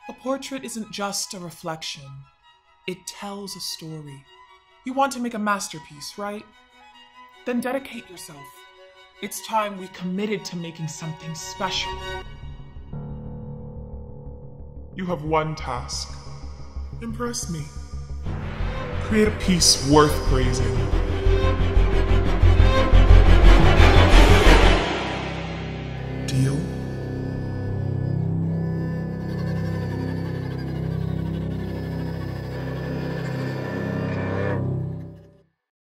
A portrait isn't just a reflection. It tells a story. You want to make a masterpiece, right? Then dedicate yourself. It's time we committed to making something special. You have one task. Impress me. Create a piece worth praising. Deal?